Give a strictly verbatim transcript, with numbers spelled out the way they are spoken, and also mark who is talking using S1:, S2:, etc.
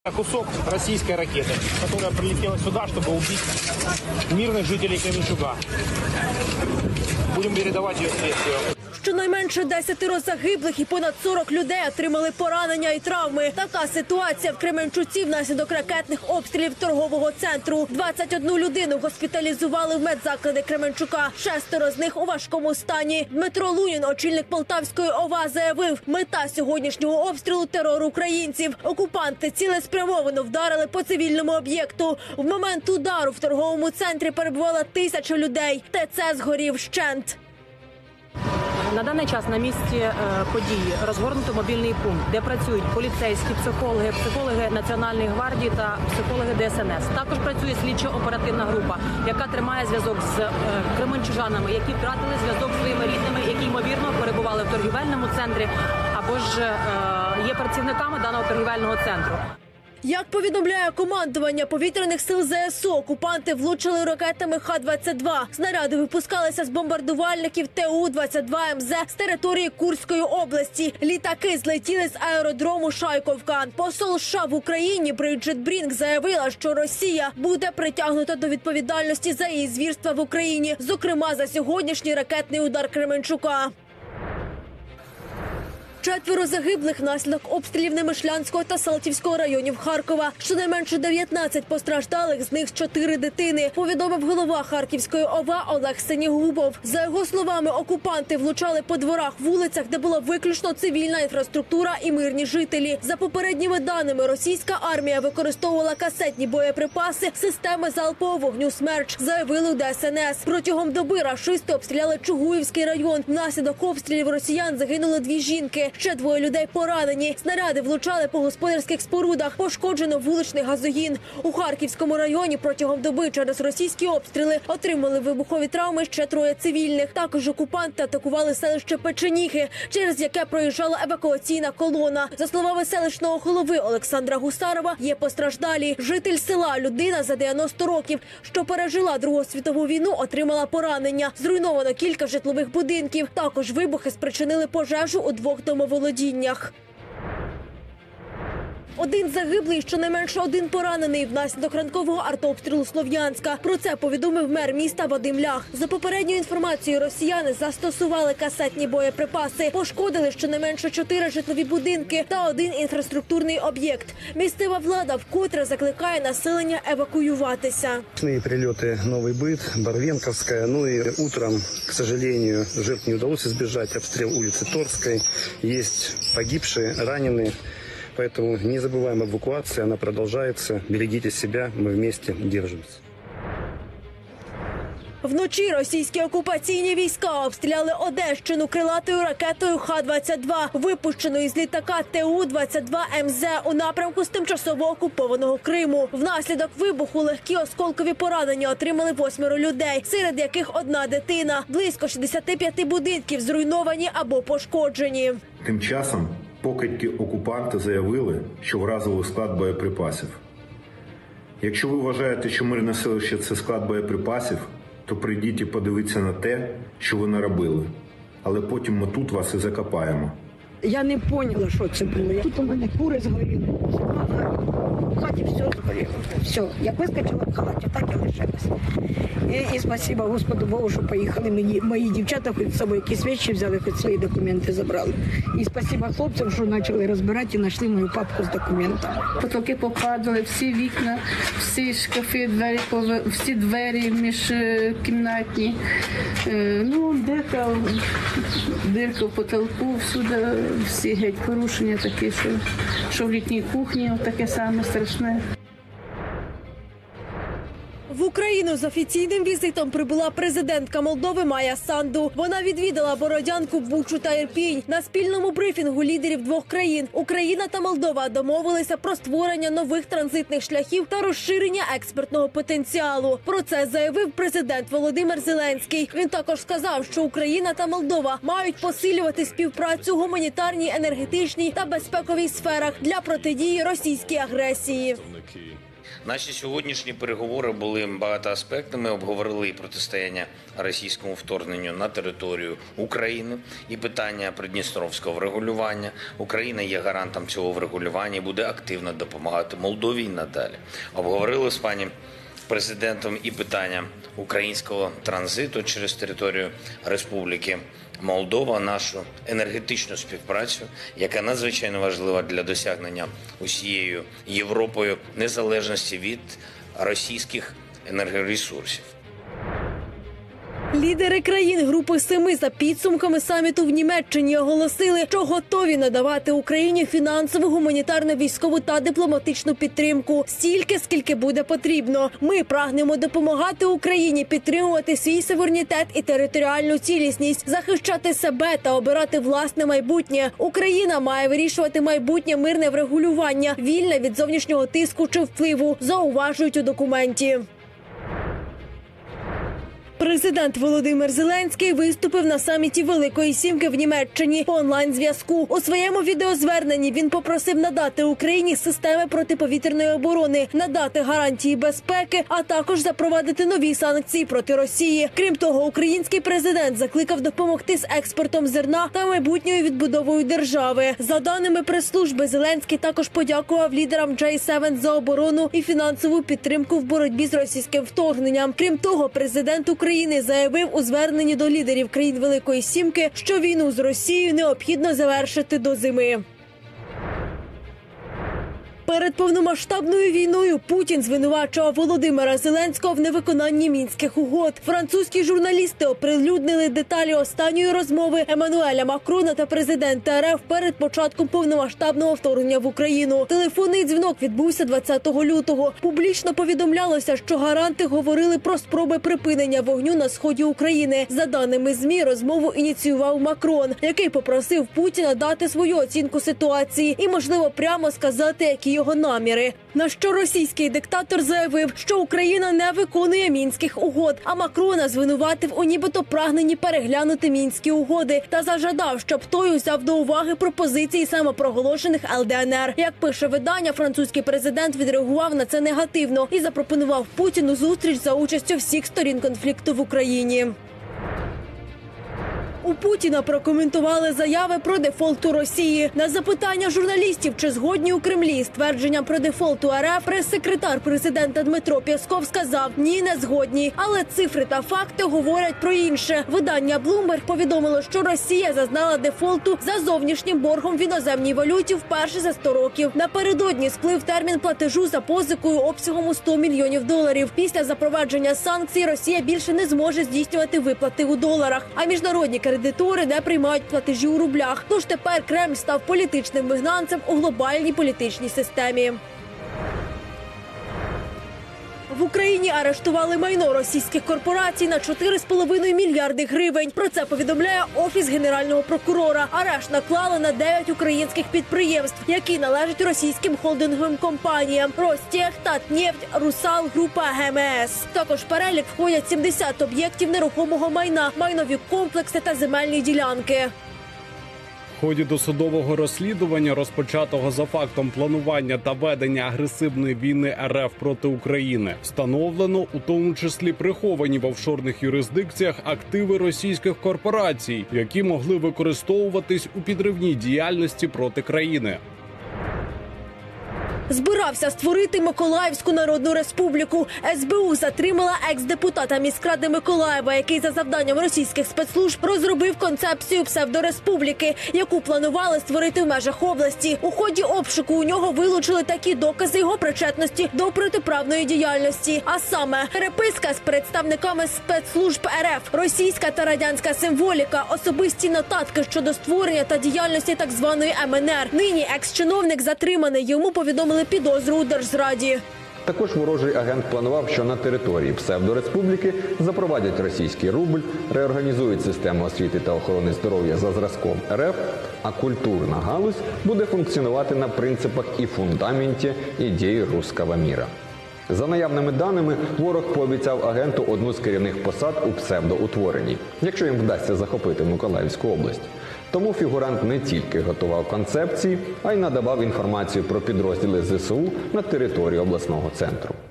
S1: Кусок российской ракеты, которая прилетела сюда, чтобы убить мирных жителей Кременчуга. Будем передавать ее следствию.
S2: Щонайменше десятеро загиблих і понад сорок людей отримали поранення і травми. Така ситуація в Кременчуці внаслідок ракетних обстрілів торгового центру. двадцять одну людину госпіталізували в медзаклади Кременчука. Шестеро з них у важкому стані. Дмитро Лунін, очільник Полтавської ОВА, заявив, мета сьогоднішнього обстрілу – терор українців. Окупанти цілеспрямовано вдарили по цивільному об'єкту. В момент удару в торговому центрі перебувала тисяча людей. ТЦ згорів вщент.
S3: На даний час на місці е, події розгорнуто мобільний пункт, де працюють поліцейські, психологи, психологи Національної гвардії та психологи Де Ес Ен Ес. Також працює слідчо-оперативна група, яка тримає зв'язок з е, кременчужанами, які втратили зв'язок з своїми рідними, які, ймовірно, перебували в торгівельному центрі або ж е, є працівниками даного торгівельного центру.
S2: Як повідомляє командування повітряних сил Зе Ес О, окупанти влучили ракетами Ха двадцять два. Снаряди випускалися з бомбардувальників Те У двадцять два Ем Зе з території Курської області. Літаки злетіли з аеродрому Шайковка. Посол США в Україні Бриджит Брінк заявила, що Росія буде притягнута до відповідальності за її звірства в Україні, зокрема за сьогоднішній ракетний удар Кременчука. Четверо загиблих внаслідок обстрілів Немишлянського та Салтівського районів Харкова. Щонайменше дев'ятнадцять постраждалих, з них чотири дитини, повідомив голова Харківської ОВА Олег Синігубов. За його словами, окупанти влучали по дворах, вулицях, де була виключно цивільна інфраструктура і мирні жителі. За попередніми даними, російська армія використовувала касетні боєприпаси системи залпового вогню «Смерч», заявили у Де Ес Ен Ес. Протягом доби рашисти обстріляли Чугуївський район. Внаслідок обстрілів росіян загинули дві жінки. Ще двоє людей поранені. Снаряди влучали по господарських спорудах. Пошкоджено вуличний газогін. У Харківському районі протягом доби через російські обстріли отримали вибухові травми ще троє цивільних. Також окупанти атакували селище Печеніги, через яке проїжджала евакуаційна колона. За словами селищного голови Олександра Гусарова, є постраждалі. Житель села, людина за дев'яносто років, що пережила Другу світову війну, отримала поранення. Зруйновано кілька житлових будинків. Також вибухи спричинили пожежу у двох домоволодіннях. Один загиблий, щонайменше один поранений внаслідок ранкового артобстрілу Слов'янська. Про це повідомив мер міста Вадим Лях. За попередньою інформацією, росіяни застосували касетні боєприпаси. Пошкодили щонайменше чотири житлові будинки та один інфраструктурний об'єкт. Місцева влада вкотре закликає населення евакуюватися.
S4: Прильоти Новий Бит, Барвенковська. Ну і утром, к сожалению, жертв не вдалося збіжати. Обстріл вулиці Торської. Є погибші, ранені. Поэтому не забываем эвакуацию, она продолжается. Берегите себя, мы вместе держимся.
S2: Вночі російські окупаційні війська обстріляли Одещину крилатою ракетою Ха двадцять два, випущеною з літака Те У двадцять два Ем Зе у напрямку з тимчасово окупованого Криму. Внаслідок вибуху легкі осколкові поранення отримали восьмеро людей, серед яких одна дитина. Близько шістдесят п'ять будинків зруйновані або пошкоджені.
S5: Тим часом покидьки окупанти заявили, що вразили склад боєприпасів. Якщо ви вважаєте, що мирне селище – це склад боєприпасів, то прийдіть і подивіться на те, що ви наробили. Але потім ми тут вас і закопаємо.
S6: Я не поняла, що це було. Тут у мене кури згоріли. В хаті все згоріло. Все. Я вискочила в хаті, так і лишилась. І, і спасибо Господу Богу, що поїхали мої, мої дівчата, хоч з собою якісь речі взяли, хоч свої документи забрали. І спасибо хлопцям, що почали розбирати і знайшли мою папку з документами.
S7: Потолки попадали, всі вікна, всі шкафи, двері, всі двері міжкімнатні. Ну, дирка, дирка в потолку, всюди. Всі геть порушення такі, що, що в літній кухні таке саме страшне.
S2: В Україну з офіційним візитом прибула президентка Молдови Майя Санду. Вона відвідала Бородянку, Бучу та Ірпінь. На спільному брифінгу лідерів двох країн Україна та Молдова домовилися про створення нових транзитних шляхів та розширення експортного потенціалу. Про це заявив президент Володимир Зеленський. Він також сказав, що Україна та Молдова мають посилювати співпрацю у гуманітарній, енергетичній та безпековій сферах для протидії російській агресії.
S8: Наші сьогоднішні переговори були багатоаспектними, обговорили і протистояння російському вторгненню на територію України, і питання придністровського врегулювання. Україна є гарантом цього врегулювання і буде активно допомагати Молдові і надалі. Обговорили з пані президентом і питання українського транзиту через територію Республіки Молдова, нашу енергетичну співпрацю, яка надзвичайно важлива для досягнення усією Європою незалежності від російських енергоресурсів.
S2: Лідери країн Групи Семи за підсумками саміту в Німеччині оголосили, що готові надавати Україні фінансову, гуманітарну, військову та дипломатичну підтримку. Стільки, скільки буде потрібно. Ми прагнемо допомагати Україні підтримувати свій суверенітет і територіальну цілісність, захищати себе та обирати власне майбутнє. Україна має вирішувати майбутнє мирне врегулювання, вільне від зовнішнього тиску чи впливу, зауважують у документі. Президент Володимир Зеленський виступив на саміті Великої Сімки в Німеччині по онлайн-зв'язку. У своєму відеозверненні він попросив надати Україні системи протиповітряної оборони, надати гарантії безпеки, а також запровадити нові санкції проти Росії. Крім того, український президент закликав допомогти з експортом зерна та майбутньою відбудовою держави. За даними прес-служби, Зеленський також подякував лідерам джей сім за оборону і фінансову підтримку в боротьбі з російським вторгненням. Крім того, президент України України заявив у зверненні до лідерів країн Великої Сімки, що війну з Росією необхідно завершити до зими. Перед повномасштабною війною Путін звинувачував Володимира Зеленського в невиконанні Мінських угод. Французькі журналісти оприлюднили деталі останньої розмови Еммануеля Макрона та президента РФ перед початком повномасштабного вторгнення в Україну. Телефонний дзвінок відбувся двадцятого лютого. Публічно повідомлялося, що гаранти говорили про спроби припинення вогню на сході України. За даними ЗМІ, розмову ініціював Макрон, який попросив Путіна дати свою оцінку ситуації і, можливо, прямо сказати, які його наміри. На що російський диктатор заявив, що Україна не виконує Мінських угод, а Макрона звинуватив у нібито прагненні переглянути Мінські угоди та зажадав, щоб той узяв до уваги пропозиції самопроголошених ел де ен ер. Як пише видання, французький президент відреагував на це негативно і запропонував Путіну зустріч за участю всіх сторін конфлікту в Україні. У Путіна прокоментували заяви про дефолт у Росії. На запитання журналістів, чи згодні у Кремлі з твердженням про дефолт у РФ, прес-секретар президента Дмитро Пєсков сказав: «Ні, не згодні». Але цифри та факти говорять про інше. Видання Bloomberg повідомило, що Росія зазнала дефолту за зовнішнім боргом в іноземній валюті вперше за сто років. Напередодні сплив термін платежу за позикою обсягом у сто мільйонів доларів. Після запровадження санкцій Росія більше не зможе здійснювати виплати у доларах, а міжнародні кредитори не приймають платежі у рублях. Тож тепер Кремль став політичним вигнанцем у глобальній політичній системі. В Україні арештували майно російських корпорацій на чотири з половиною мільярди гривень. Про це повідомляє Офіс Генерального прокурора. Арешт наклали на дев'ять українських підприємств, які належать російським холдинговим компаніям: «Ростех», «Татнефть», «Русал», група ге ем ес. Також в перелік входять сімдесят об'єктів нерухомого майна, майнові комплекси та земельні ділянки.
S9: В ході досудового розслідування, розпочатого за фактом планування та ведення агресивної війни РФ проти України, встановлено, у тому числі приховані в офшорних юрисдикціях, активи російських корпорацій, які могли використовуватись у підривній діяльності проти країни.
S2: Збирався створити Миколаївську Народну Республіку. ес бе у затримала екс-депутата міськради Миколаєва, який за завданням російських спецслужб розробив концепцію псевдореспубліки, яку планували створити в межах області. У ході обшуку у нього вилучили такі докази його причетності до протиправної діяльності. А саме переписка з представниками спецслужб РФ, російська та радянська символіка, особисті нотатки щодо створення та діяльності так званої ем ен ер. Нині екс-чиновник затриманий, йому повідомили підозру у держзраді.
S10: Також ворожий агент планував, що на території псевдореспубліки запровадять російський рубль, реорганізують систему освіти та охорони здоров'я за зразком РФ, а культурна галузь буде функціонувати на принципах і фундаменті ідеї руського міра. За наявними даними, ворог пообіцяв агенту одну з керівних посад у псевдоутворенні, якщо їм вдасться захопити Миколаївську область. Тому фігурант не тільки готував концепції, а й надавав інформацію про підрозділи зе се у на території обласного центру.